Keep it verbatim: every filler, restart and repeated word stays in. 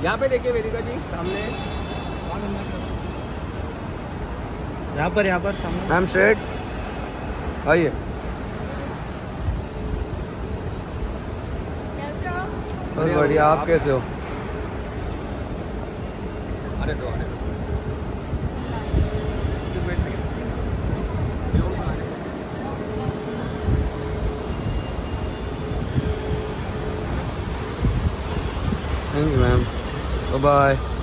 यहाँ पे देखिए वेदिका जी सामने, यहाँ पर यहाँ पर सामने। मैम स्ट्रेट आइए। बस बढ़िया, आप कैसे हो? अरे दो अरे thank you ma'am, bye bye.